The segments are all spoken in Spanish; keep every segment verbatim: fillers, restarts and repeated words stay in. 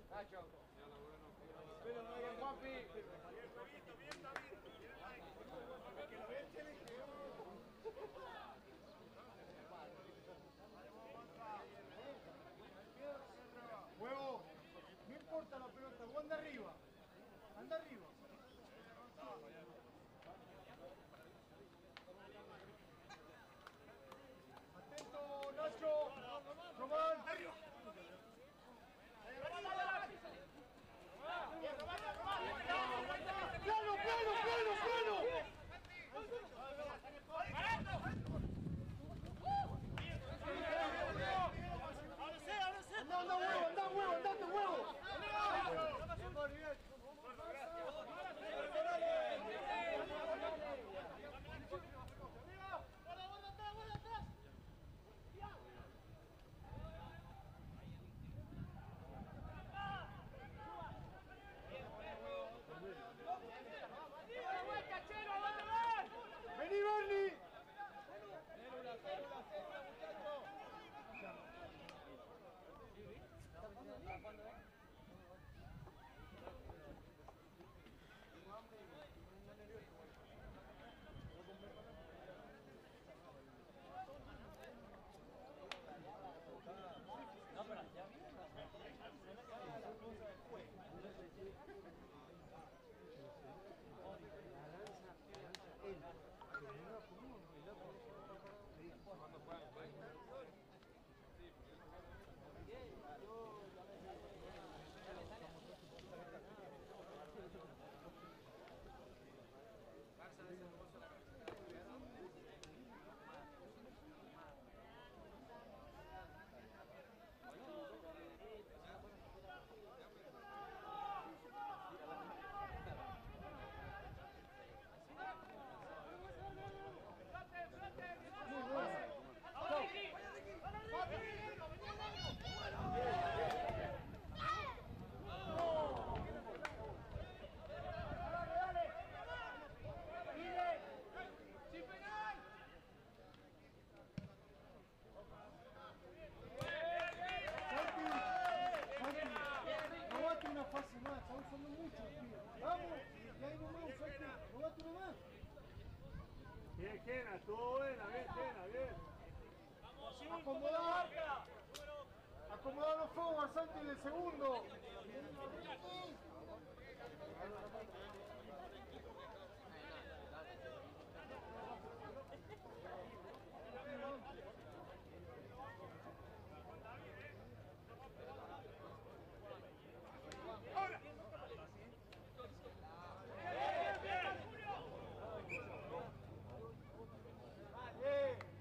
Nacho. Pero no hay Juanpi. Bien, David, bien, David. Que lo ve el Chile. Huevo, no importa la pelota, vos anda arriba. Anda arriba. Atento, Nacho. Román. Arriba. ¡Plano, plano, plano, plano! ¡Anda, anda, huevo, anda, huevo, andate, huevo! ¡Vení, Berni! No, pero ya viene. Cuando juegan, pues. Robate una fase más, están usando mucho, tío. Vamos, y ahí nomás, Santi, robate una más. Bien, Kena, estuvo buena, bien, Kena, bien. Acomodar, acomodar los fuegos, Santi, en el segundo. ¡Ahora! ¡Bien, bien! ¡Eh!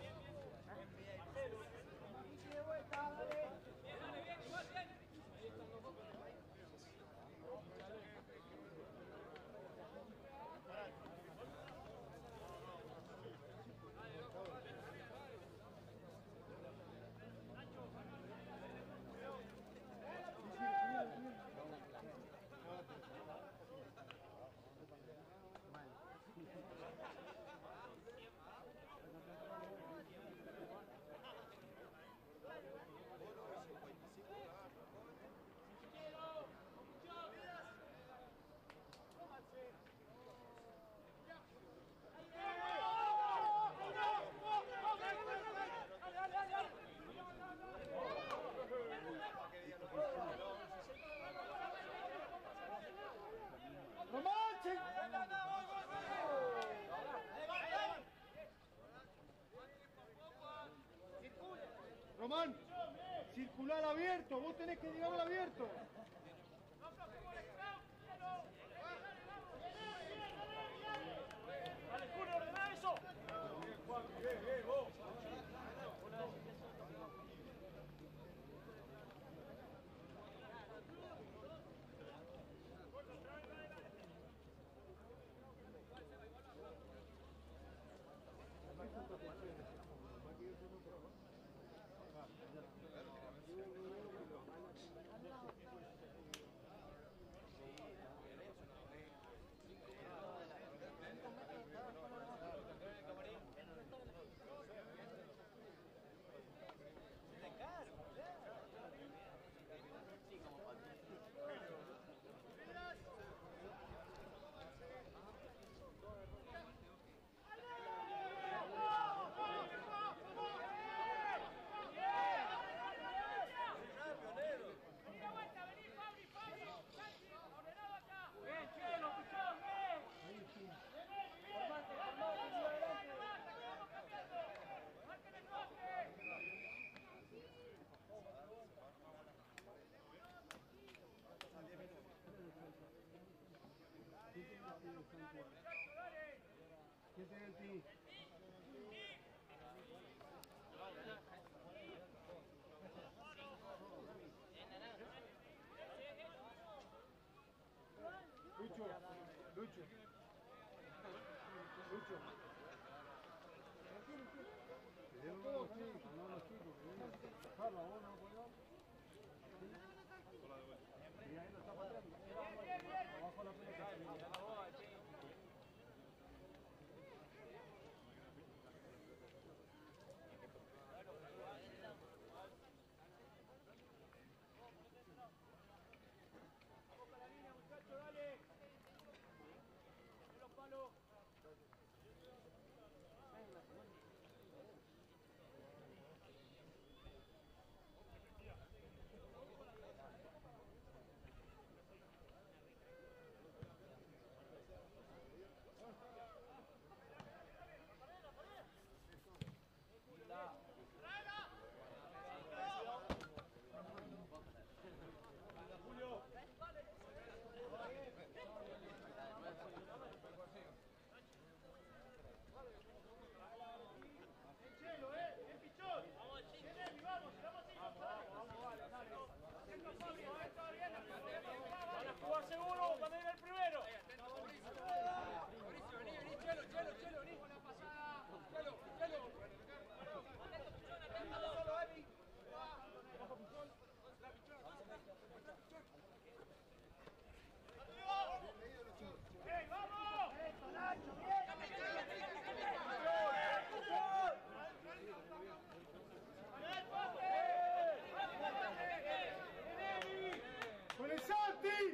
¡Romanche! Román, circular abierto, vos tenés que llegar al abierto. ¡Dale, Julio, ordena eso! Bien, bien, vos. Claro. ¡Con el Santi!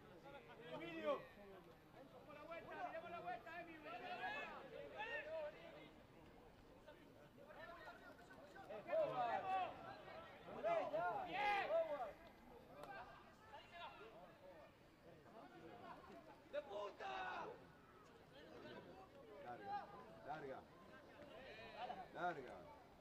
Larga. Larga.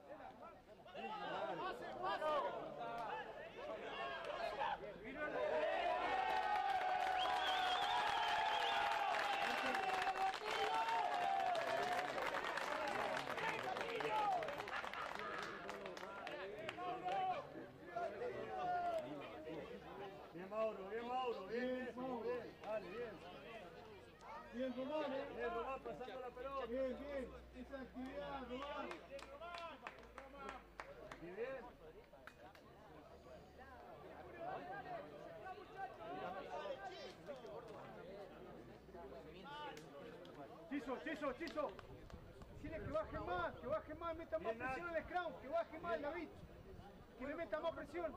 Bien, Mauro, bien, Mauro, bien, bien, Mauro, bien. Dale, bien. Bien, Román, eh. Bien, Román, pasando la pelota. Bien, bien. Esa actividad, Román. Bien, bien. Chiso, Chiso, Chiso. Decirle que baje más, que baje más, meta más presión en el scrum, que baje más en la bit. Que le meta más presión.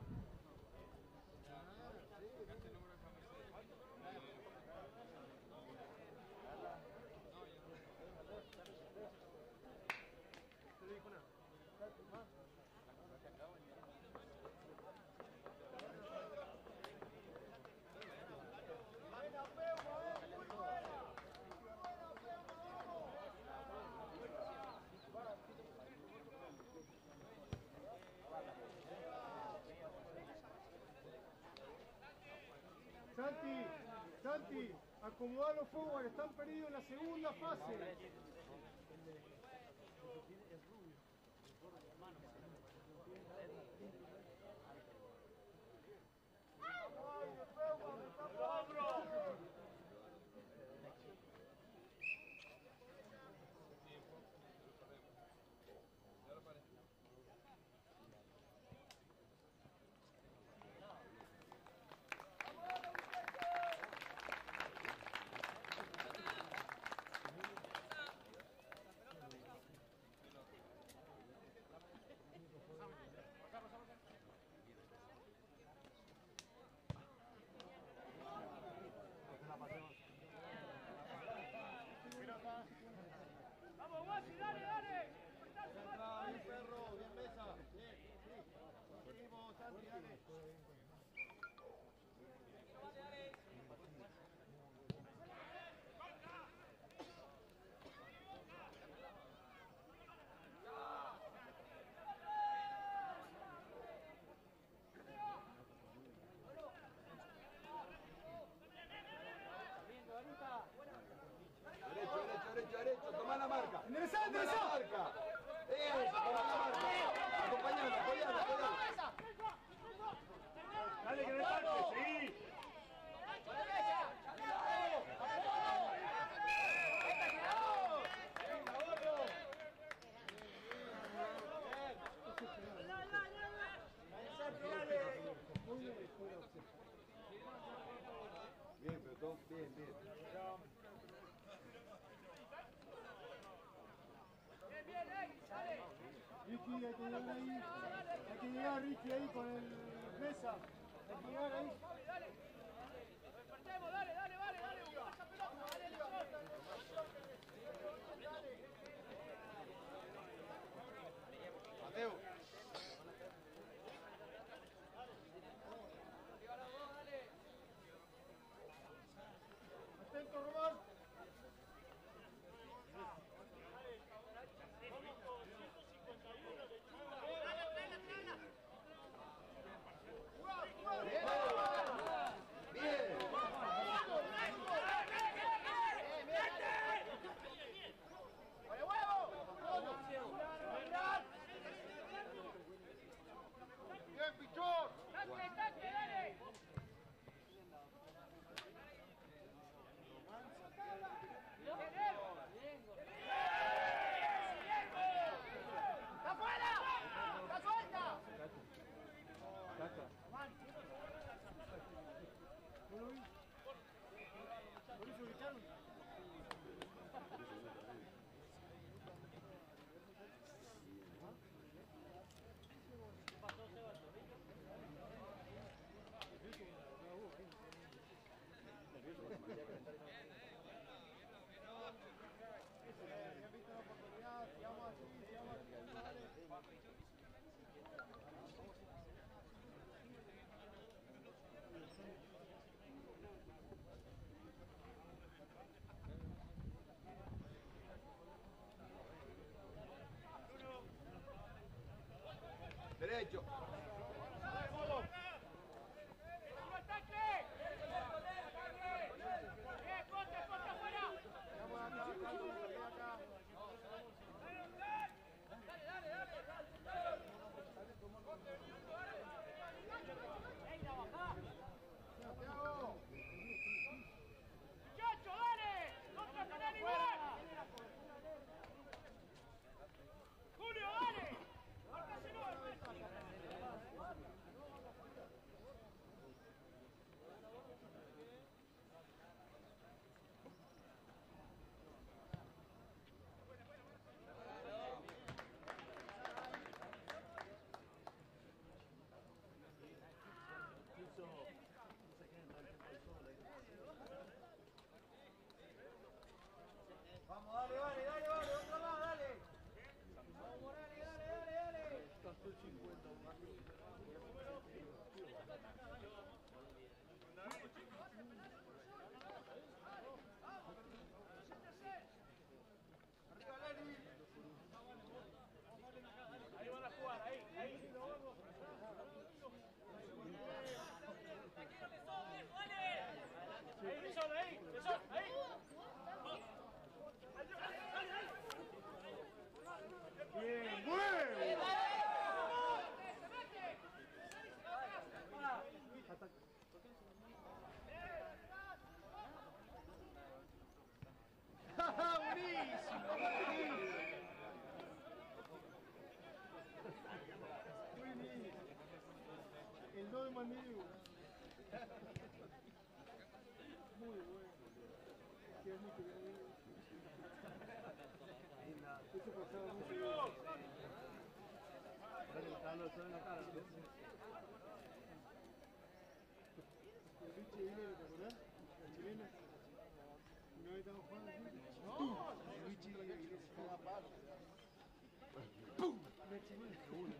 Santi, Santi, acomodá los forward, están perdidos en la segunda fase. Ricky, hay que llegar ahí. Hay que llegar, Ricky, ahí con el mesa. Hay que llegar ahí. Repartemos, dale, dale, vale, dale, busca esa pelota, dale, dale. Mateo. Atento, Román. Bien, Pichón. ¡Taque, taque, dale! ¡Está afuera! ¡Está suelta! ¿No lo vi? ¿Por eso gritaron? Derecho. ¡Chacho, dale! ¡No te tenés igual! ¡Julio, dale! ¡Marcáselo, hermano! Vamos, dale, dale, dale, dale, otra más, dale. Vamos, Morales, dale, dale, dale. Arriba, Lenny. Ahí van a jugar, ahí, ahí. Ahí, Besón, ahí, Besón, ahí. Bien, mueve. Buenísimo, buenísimo. El dos de Mandiriu. Muy bueno. Qué bonito que lo Eso pasaba mucho. Dale, está lo en la cara. El Richie viene, ¿te acordás? El chileno. Una vez estábamos jugando juntos. El Richie viene, se caga palo. ¡Pum! Una chilena.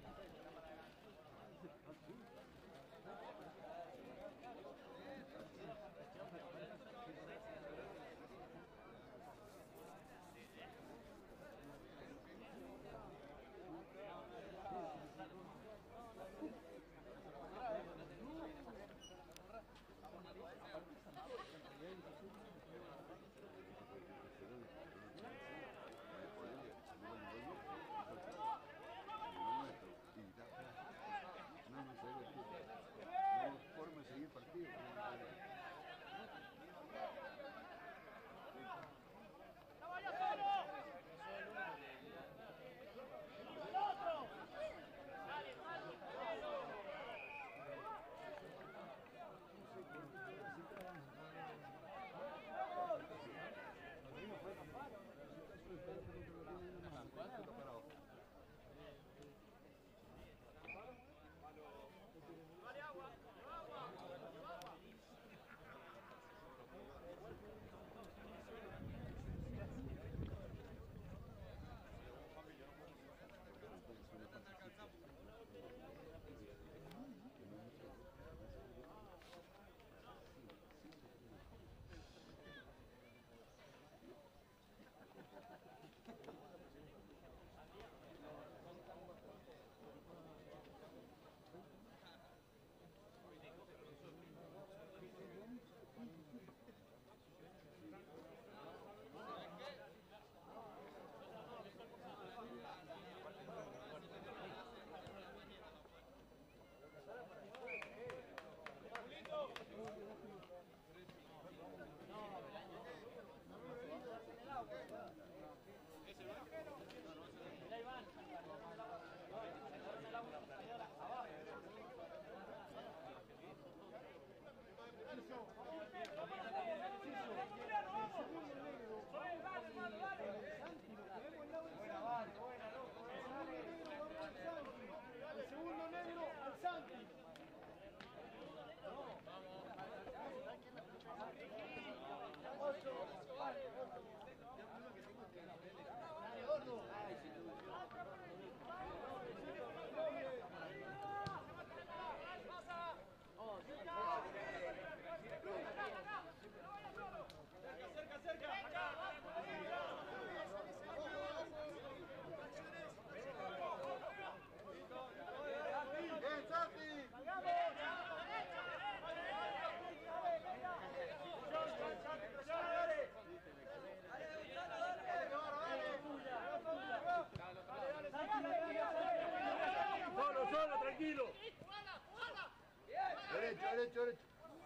derecho, derecho.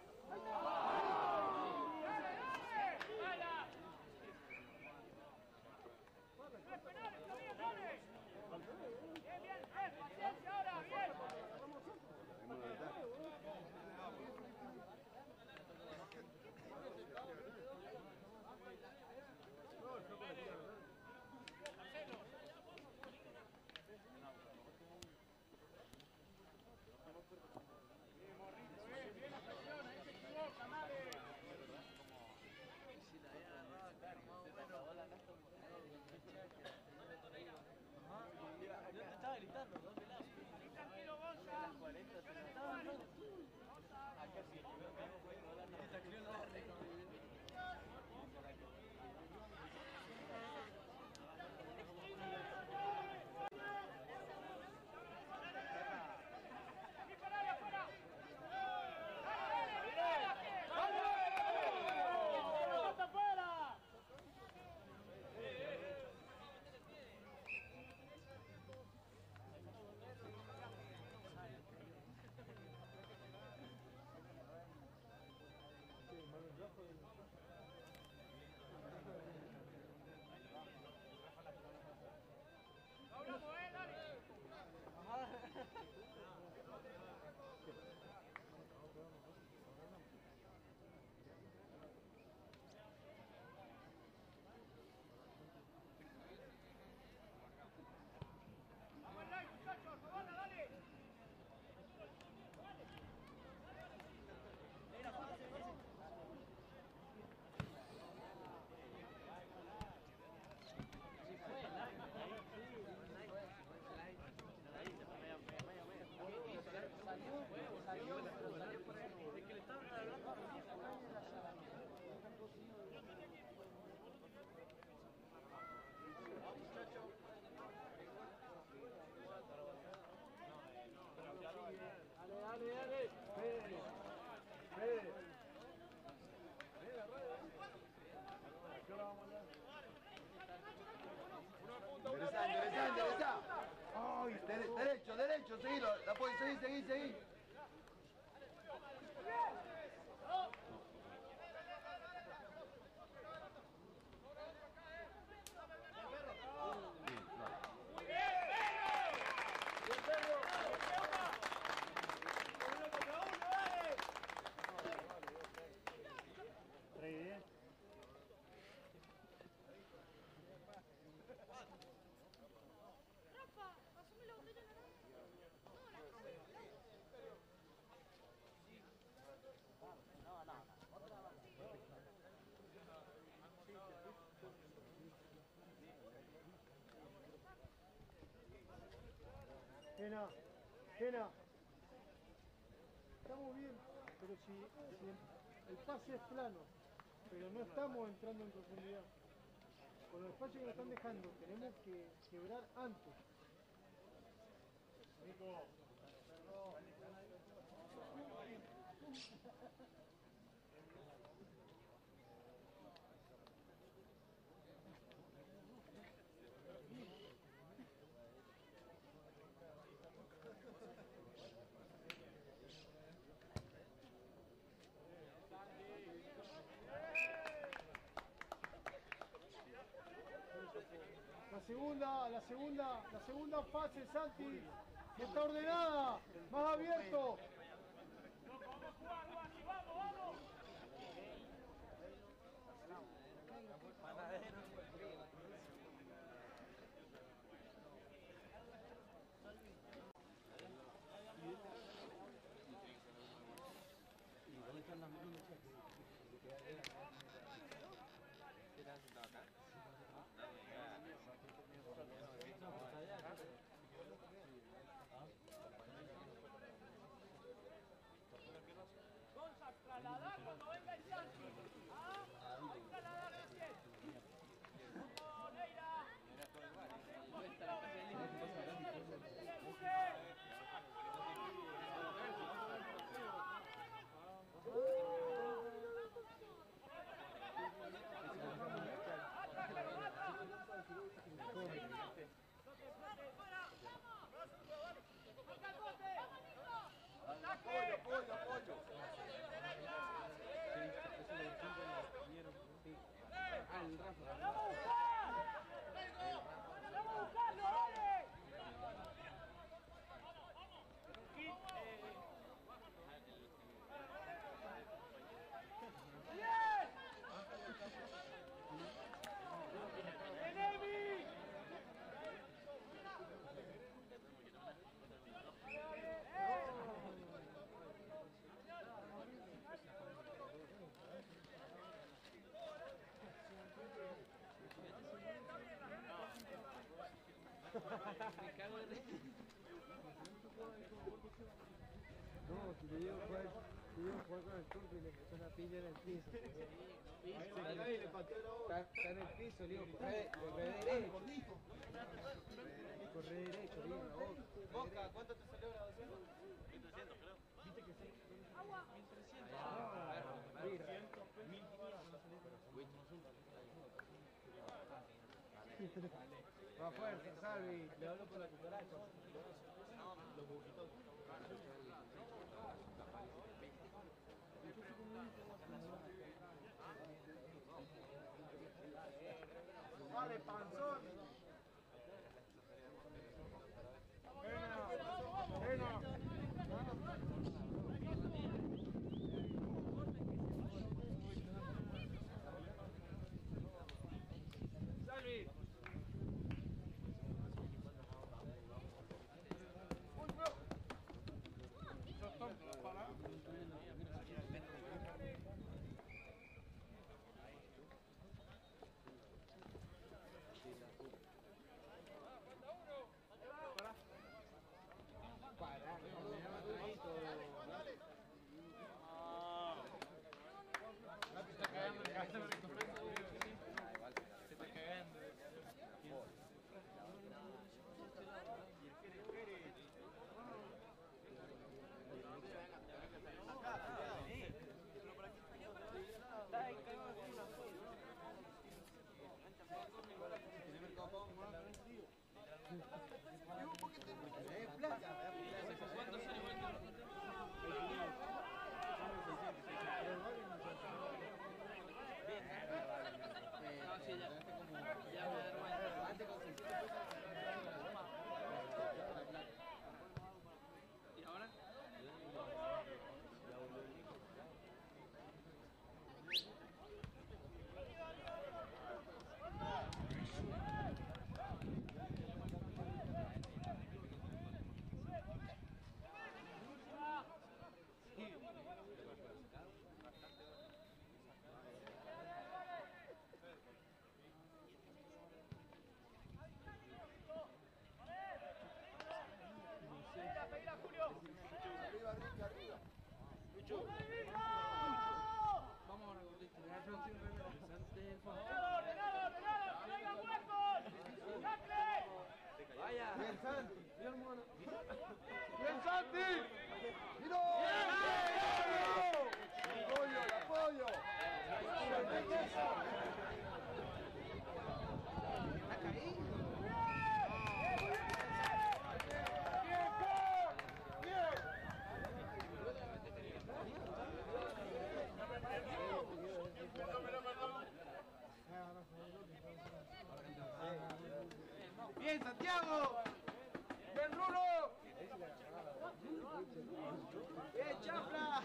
Bien, bien, eh, paciencia ahora, bien. Yo te estaba gritando, ¿no? Tranquilo, Gonza. Acá sí, primero que fue esta creo no. Hablamos, eh, dale. Vamos al like, muchachos, robala, dale. Es que le estaban hablando Dale, dale, dale. Fede. Fede. Enderezá, enderezá, enderezá. Ay, dere- derecho, derecho, seguilo. La puedes seguir, seguir, seguir. Re bien. Rafa, pasame la botella naranja. No, la Gena, Gena. Estamos bien, pero si, si el pase es plano, pero no estamos entrando en profundidad. Con los espacios que nos están dejando, tenemos que quebrar antes. Nico. La segunda, la segunda, la segunda fase, Santi, que está ordenada, más abierto. Vamos a jugar, Guasi, vamos, vamos. Gonza, trasladá cuando venga el Santi. Ah, hay que trasladar recién. Vamos, Neira. Un poquito. Empuje. apoyo, apoyo, apoyo. Al Rafa. ¡Vamos a buscar! ¡Vamos a buscarlo, dale! ¡Bien! ¡Enemi! No, si le digo jugar, le digo jugar con el turco y le metió una piña en el piso. Está, está en el piso, le digo, corre, corre derecho. Corre derecho, le digo, la boca. Boca, ¿cuánto te salió la docena? ¡Agua! Más fuerte, Salvi, le hablo por la cucaracha. Vale, panzón. Venga, Salvi. Bien, Santi. Bien, Santi. ¡Miro! ¡Apoyo, el apoyo! Bien, Santiago. Bien, Rulo. Bien, Chafla.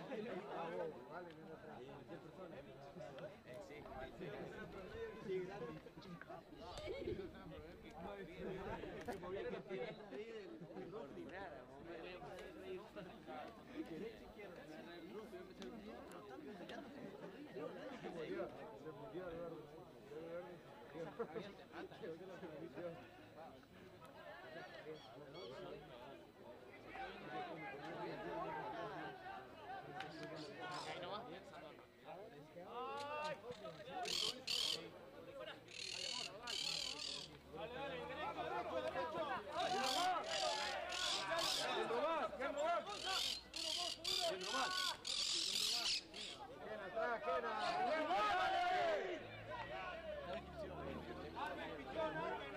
atrás, Kena. Armen, pichón, Armen.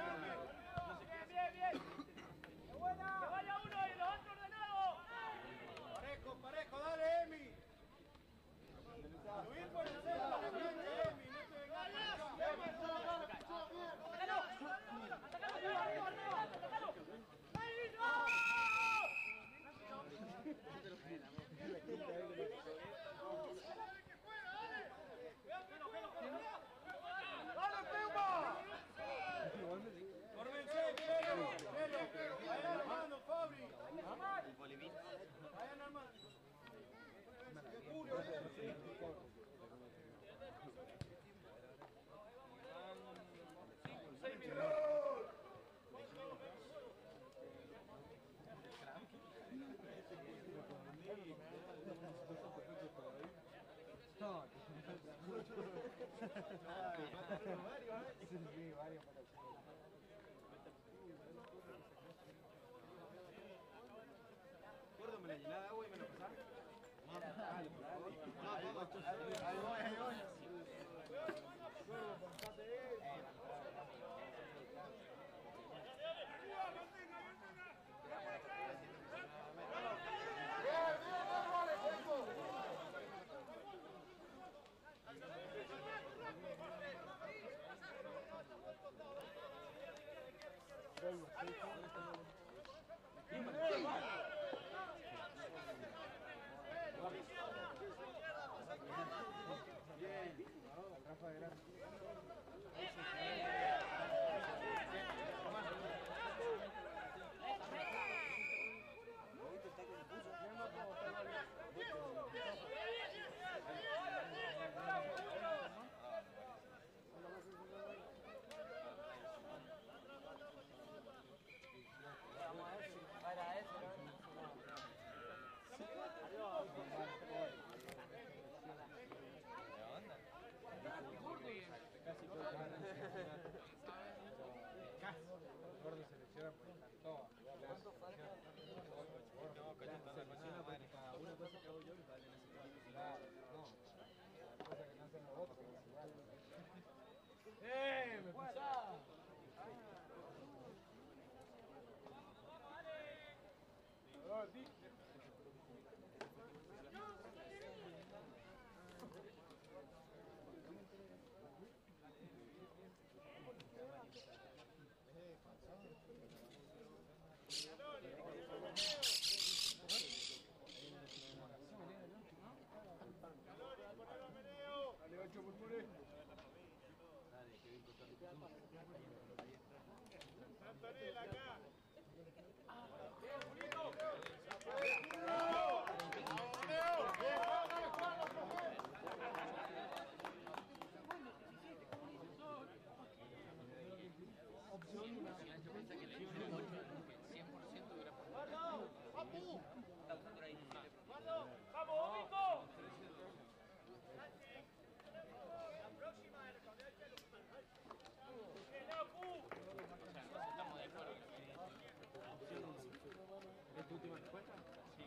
No, sí, varios para el Gordo, me la llenaba de agua y me lo pasaba. Ahí voy, ahí voy. Rafa de Grande. Gordo selecciona por todo. Una cosa que hago yo y vale claro, no. La cosa que no hacen los otros. ¡Eh! ¡Me pisaba! Dale, ocho por Mure. Antonella acá. ¡Vamos, Vico! ¿Es tu última respuesta? Sí.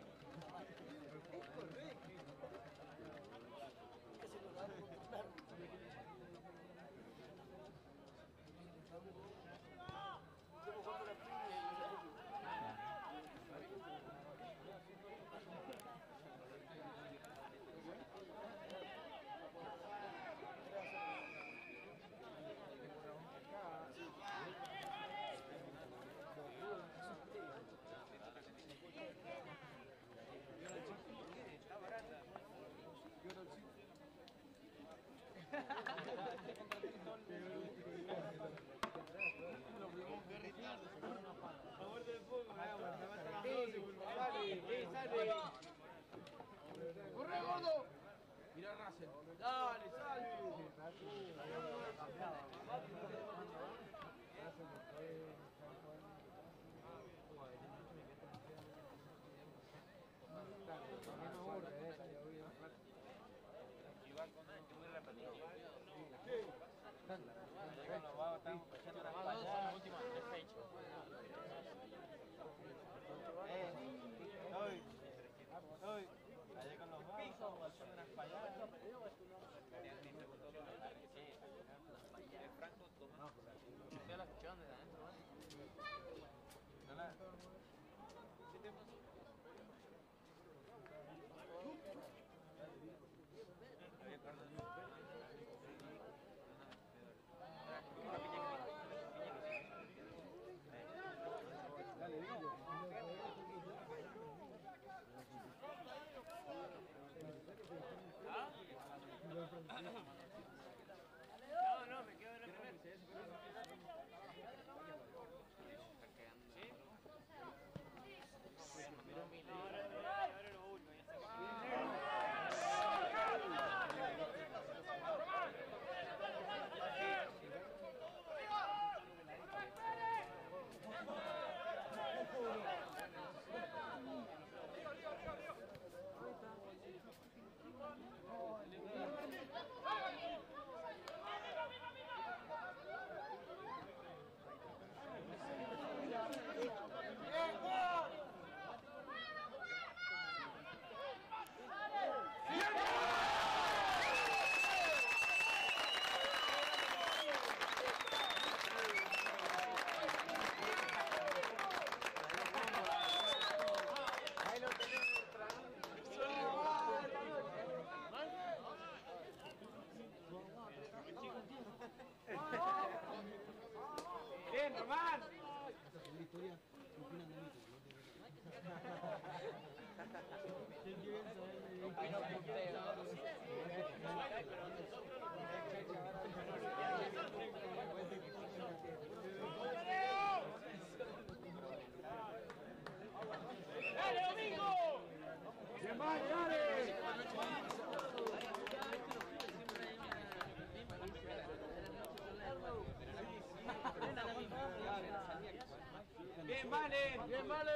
¡Corre, gordo! Mira Russell. ¡Dale, salte! Allá con los vasos, son unas payadas. Estoy a la cuestión de adentro, No la... ¿vale? ¡Dale, Domingo! ¡Bien, más, dale! Bien, vale. ¡Bien, vale!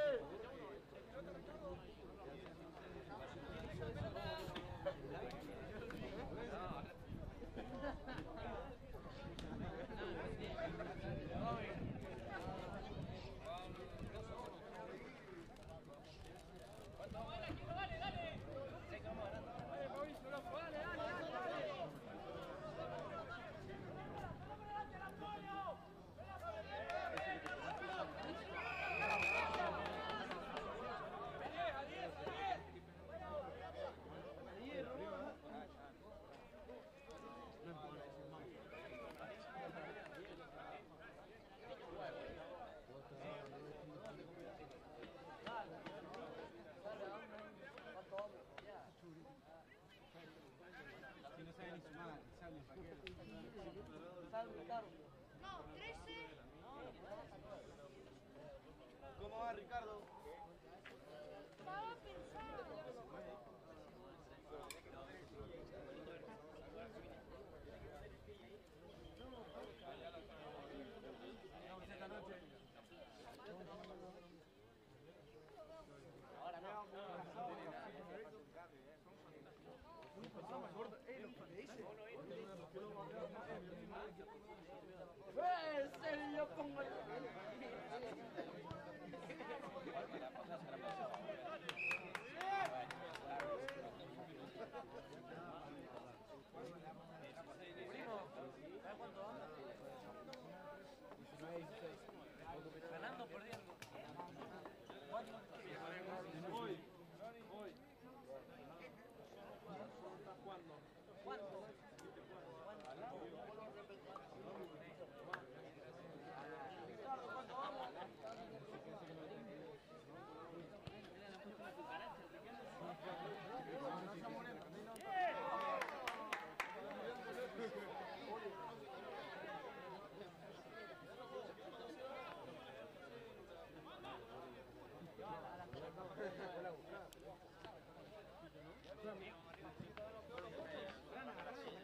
Dale, dale. Dale, Mauricio, loco, dale, dale, dale, dale. No, trece. ¿Cómo va, Ricardo? Estaba pensando. ¡Eh, serio, pongo el... Ganando, perdiendo. Hoy. ¿Cuánto? Hola,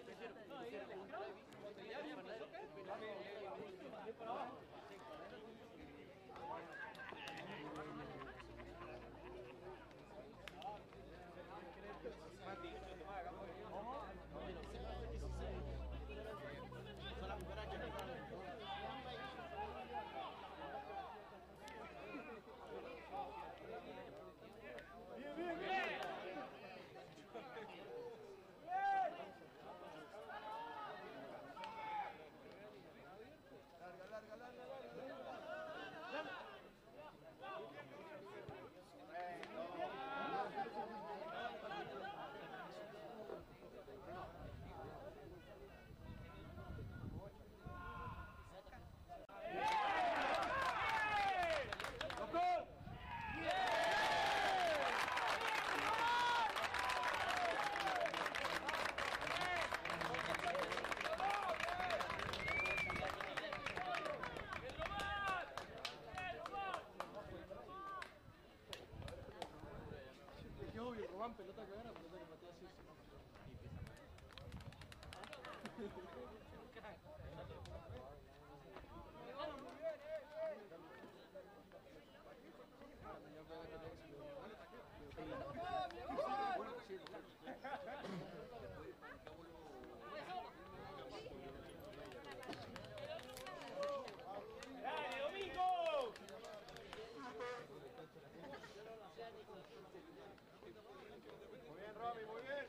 Román, pelota que gana, pelota que patea así. ¡Dale, Domingo! Muy bien, Romy, muy bien.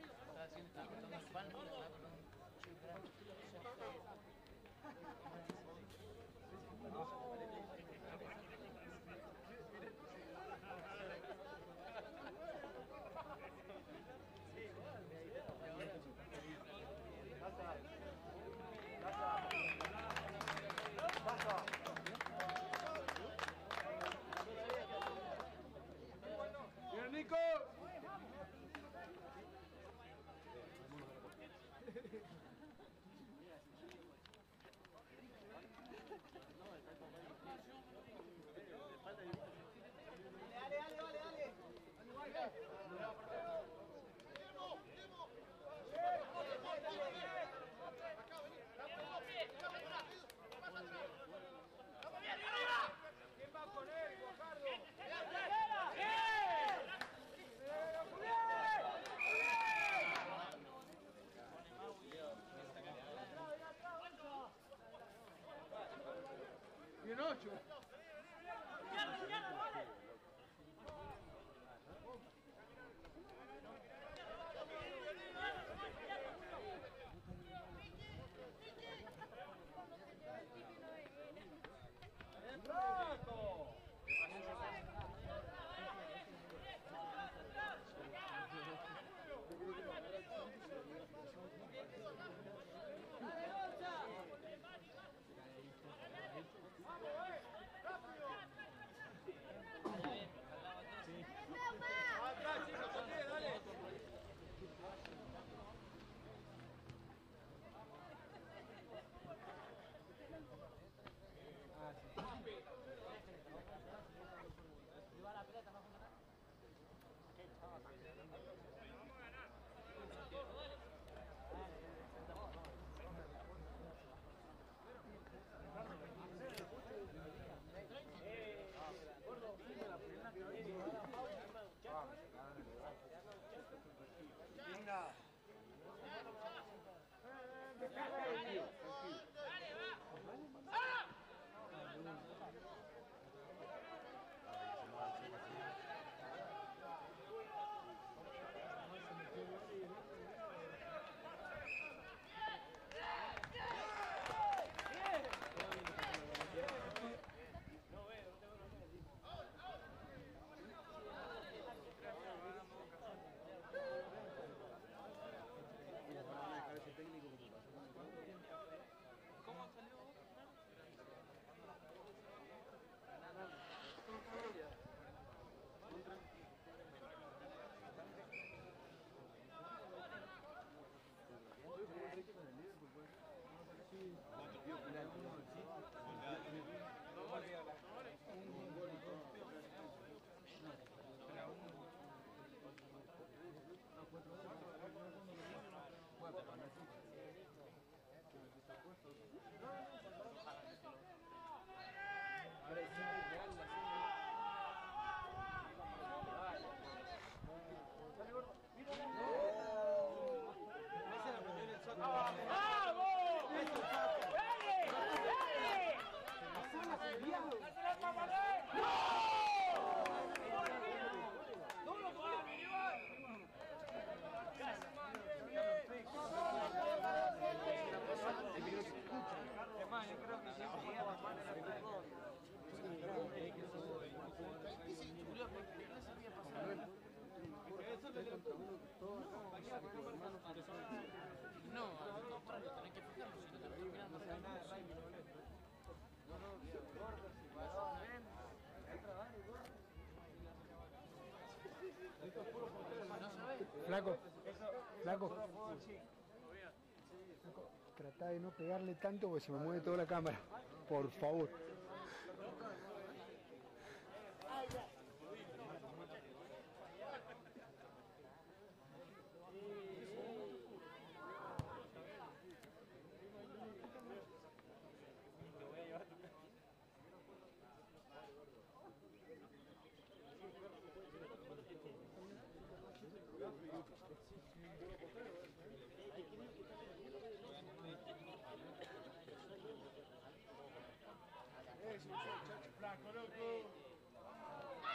Bien, Nico. Dale, dale, dale, dale. ¿Quién va con él, Guajardo? Bien, ocho. Atrás, chicos, con diez, dale. Bueno, ¡Vamos! ¡Dale! ¡Dale! ¡Dásela al Paparrey! ¡No! ¡No lo podemos llevar! Es más, yo creo que siempre llega la mano en la fútbol. No, al contrario, tenés que fijarlo, si no te lo estás mirando. Flaco, flaco. Flaco, tratá de no pegarle tanto porque se me mueve toda la cámara. Por favor. Flaco, loco.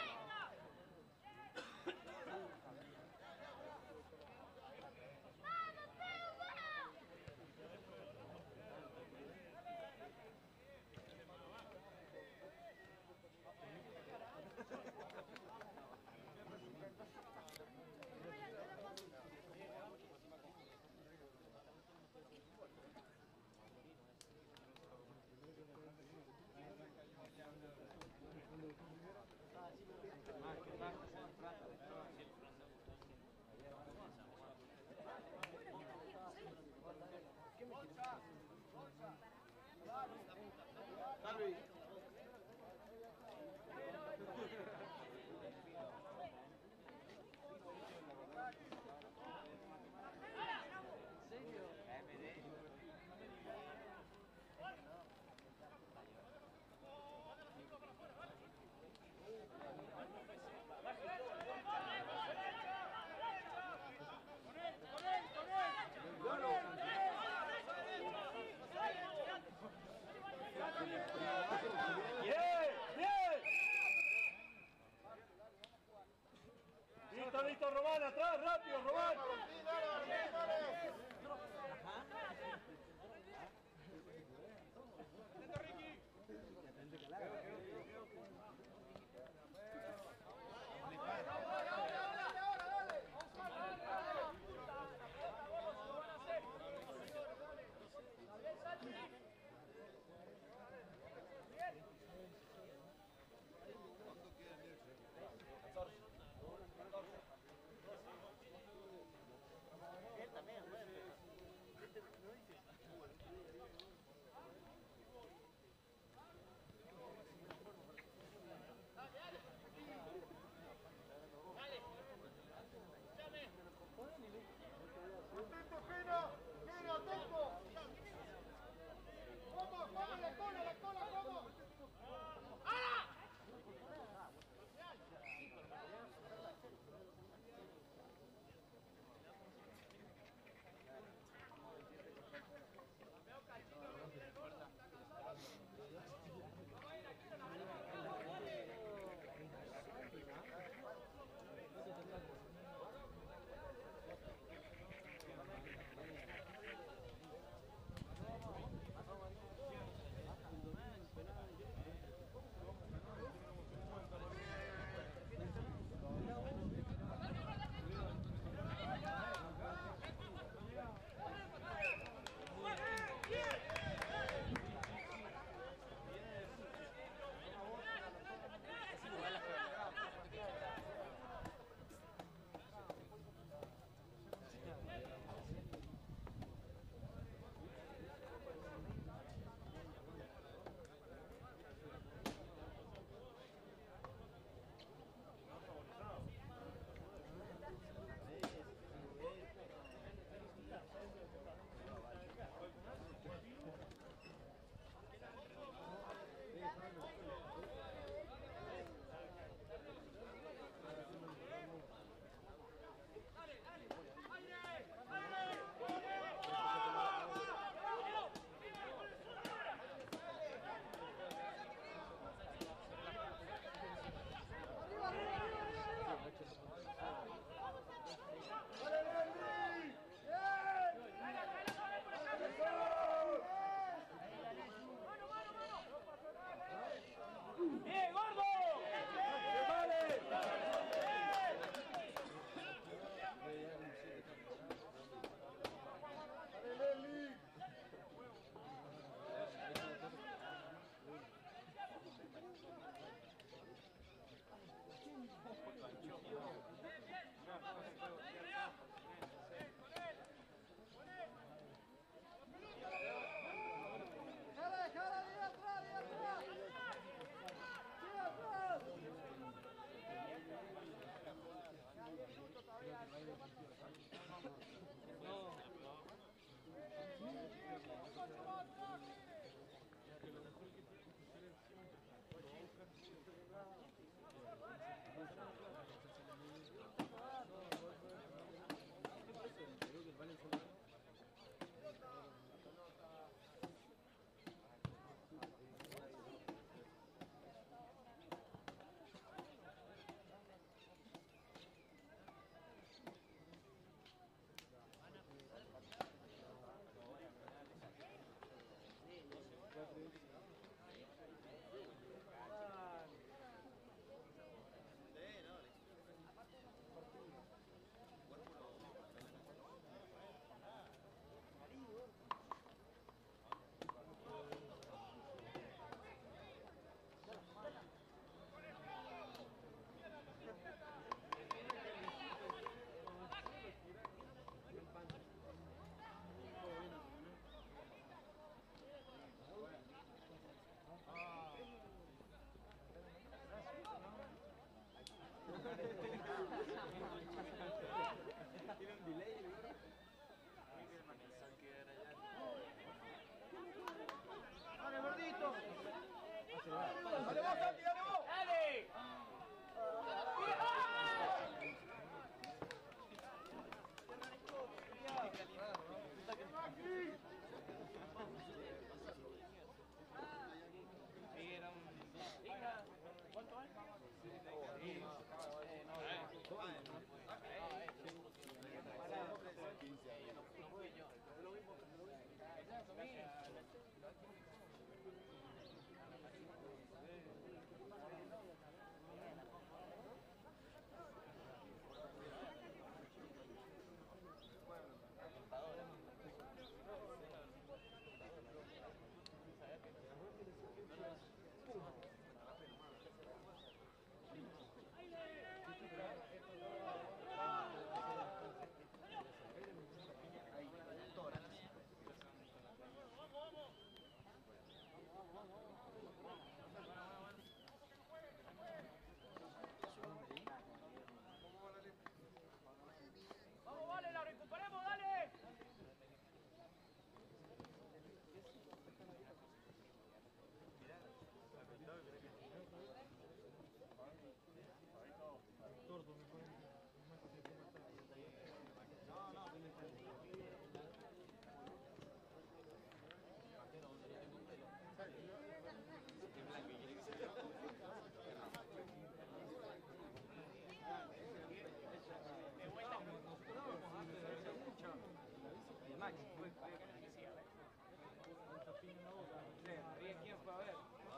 ¿Quién fue a ver?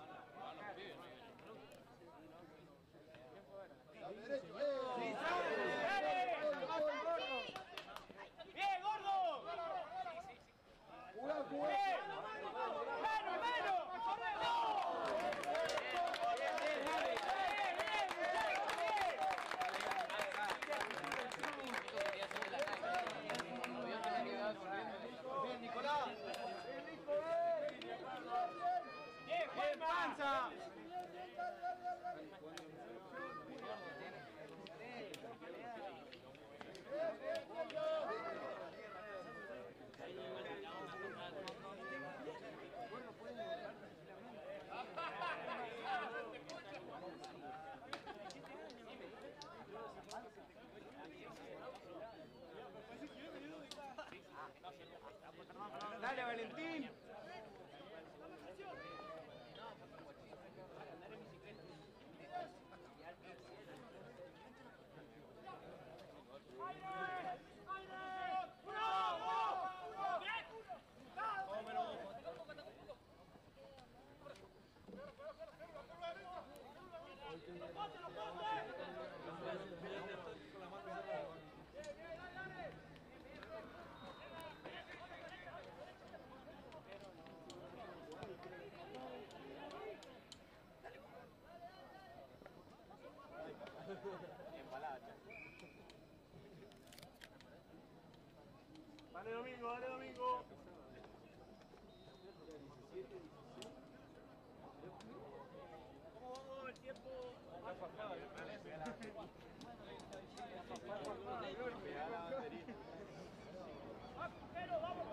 ¡Bien, gordo! ¡Jugá, jugá! ¡Bien! ¡Mano, mano! ¡Bien, Nicolás! ¡Bien, Juan Panza! Dale, Valentín. Dale Domingo, dale Domingo. ¿Cómo va el tiempo? Pero vamos,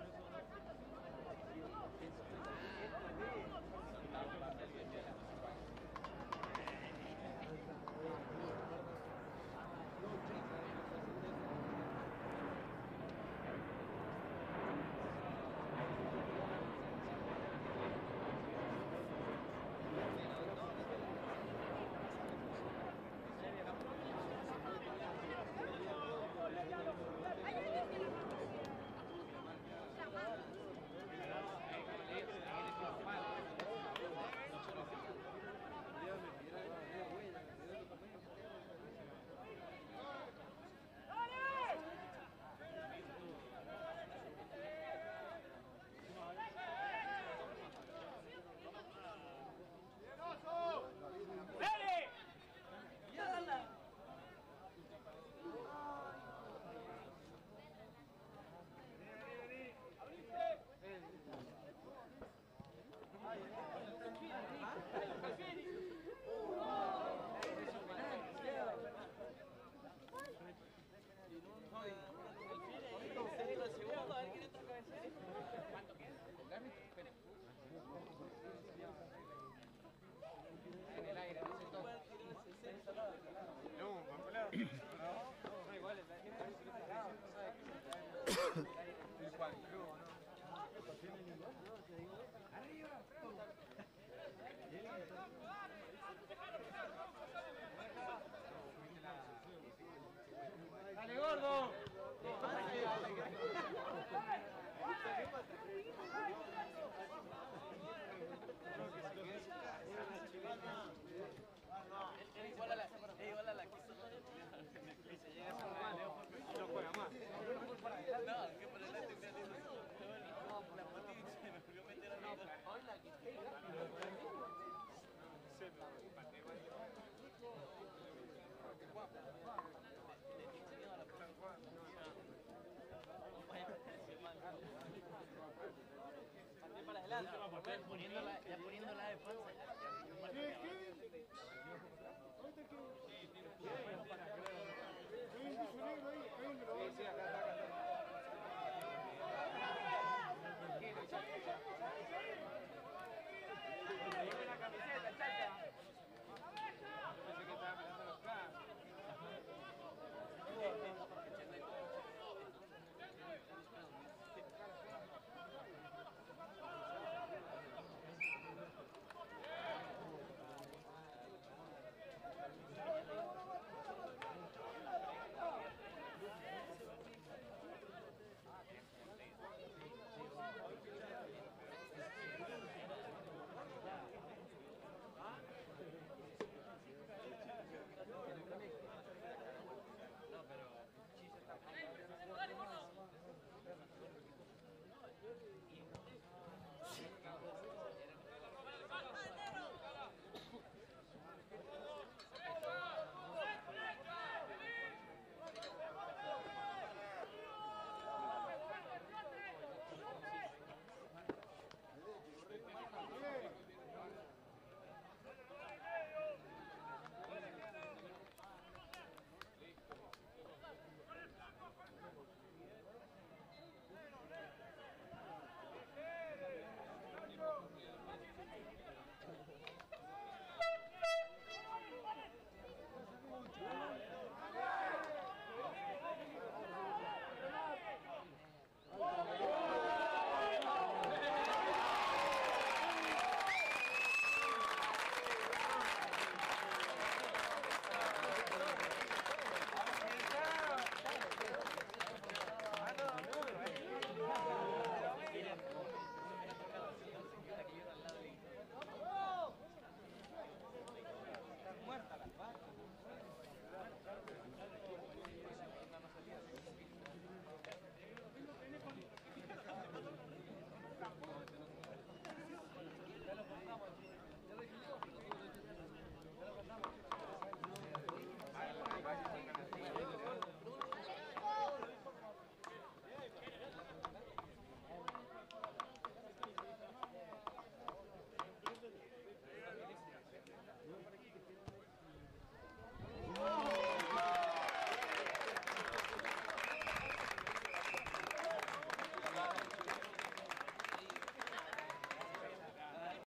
¡Dale, gordo! Es igual a la, es igual a la que hizo. Y se llega a ser mal, no juega más. No, que por el lado te no, por la patilla se me ocurrió meter a la otra. Para adelante, ya poniéndola, ya poniéndola de panza. ¿Qué? ¿Qué? ¿Dónde está Kevin? Kevin, su negro ahí, ahí me lo va a